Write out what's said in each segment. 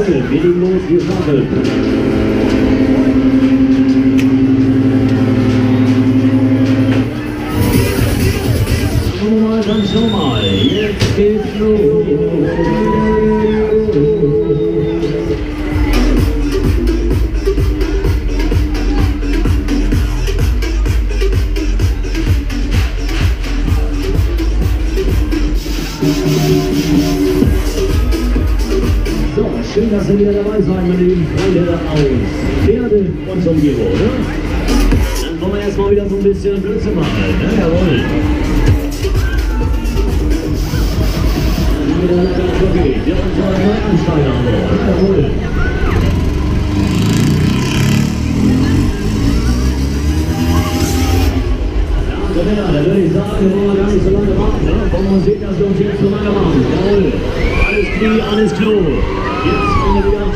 Jawohl, wir legen los, wir starten. Dann schau mal, jetzt geht's los. So, schön, dass ihr wieder dabei seid, meine lieben Freunde aus Pferde und Umgebung. Ne? Dann wollen wir erstmal wieder so ein bisschen Blödsinn machen. Ne? Jawohl. Wieder leider okay. Wir haben unsere Neuansteiger an Bord. Jawohl. Ja, da würde ich sagen, wir wollen gar nicht so lange warten. Ne? Wollen wir sehen, dass wir uns jetzt so lange machen. Jawohl. Alles Knie, alles Klo. Jetzt kommen wir wieder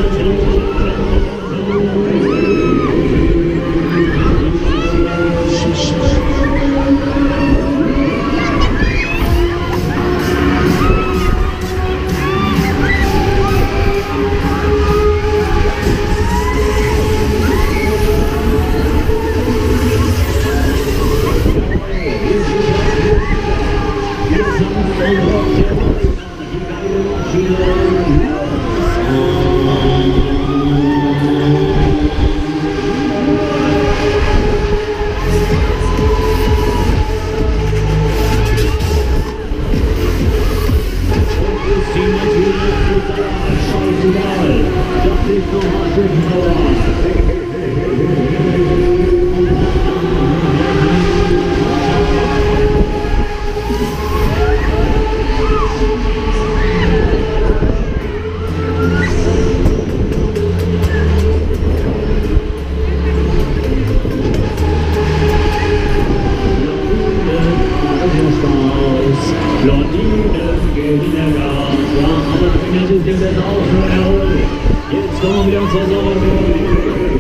jetzt kommen wir wieder zur Sonne.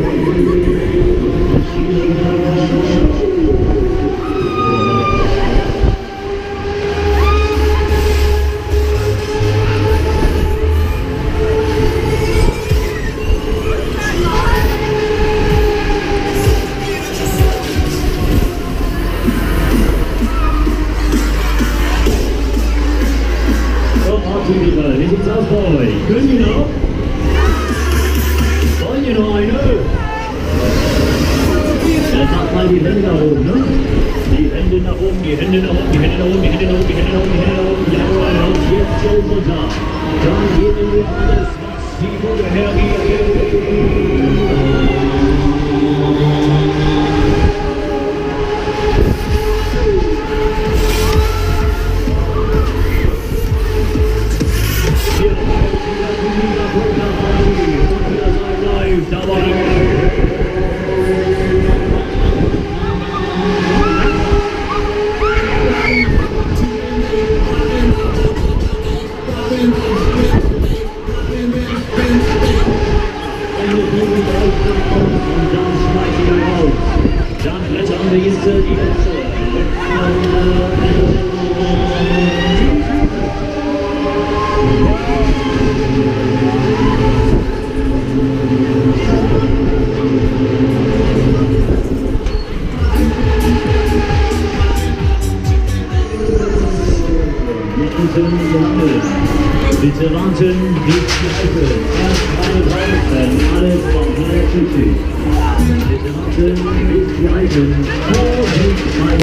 Wie sieht's aus bei euch? Können die noch? Wollen die noch eine? Dann macht mal die Hände nach oben, ne? Die Hände nach oben, die Hände nach oben, die Hände nach oben, die Hände nach oben, die Hände nach oben, die Hände nach oben. Jawohl, und jetzt so runter. Dann geben wir alles, was die Bude hergibt. Dann blättern wir jetzt die letzte. Bitte warten, nicht schleifen. Erst gerade drauf, wenn alles von der Tüte. Bitte warten, nicht schleifen.